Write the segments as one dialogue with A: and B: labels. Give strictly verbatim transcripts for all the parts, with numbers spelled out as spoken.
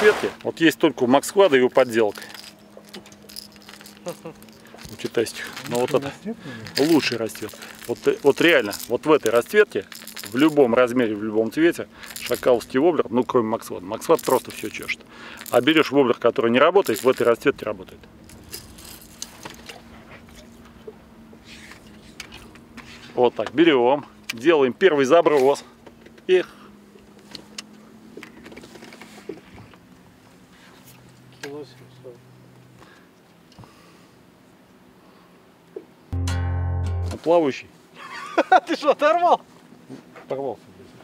A: расцветки вот есть только у Максклада и у подделок. У китайских. Но вот это лучший расцветка. Вот, вот реально, вот в этой расцветке, в любом размере, в любом цвете, шакаловский воблер, ну кроме Максклада. Максклад просто все чешет. А берешь воблер, который не работает, в этой расцветке работает. Вот так, берем, делаем первый заброс. И плавающий.
B: Ты что, оторвал?
A: Порвался.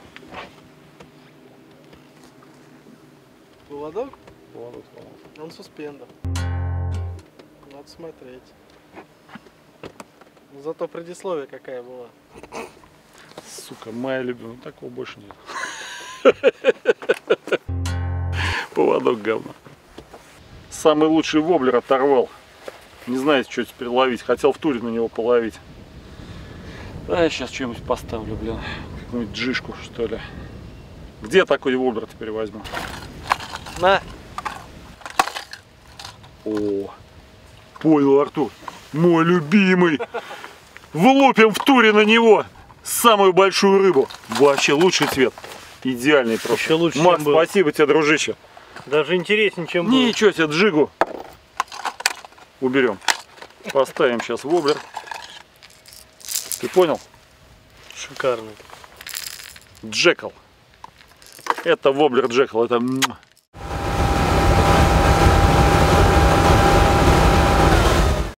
B: Поводок?
A: Поводок сломался.
B: Он суспендер. Надо смотреть. Но зато предисловие какая была.
A: Сука, моя любимая. Такого больше нет. Поводок говно. Самый лучший воблер оторвал. Не знаю, что теперь ловить. Хотел в туре на него половить. Да, я сейчас что-нибудь поставлю, блин. Какую-нибудь джишку, что ли. Где такой воблер теперь возьму?
B: На!
A: О, понял, Артур. Мой любимый. Влупим в туре на него самую большую рыбу. Вообще лучший цвет. Идеальный просто.
B: Еще лучше,
A: Макс,
B: чем
A: спасибо тебе, дружище.
B: Даже интереснее, чем было.
A: Ничего себе, джигу. Уберем. Поставим сейчас воблер. Ты понял?
B: Шикарный.
A: Джекал. Это воблер Джекал. Это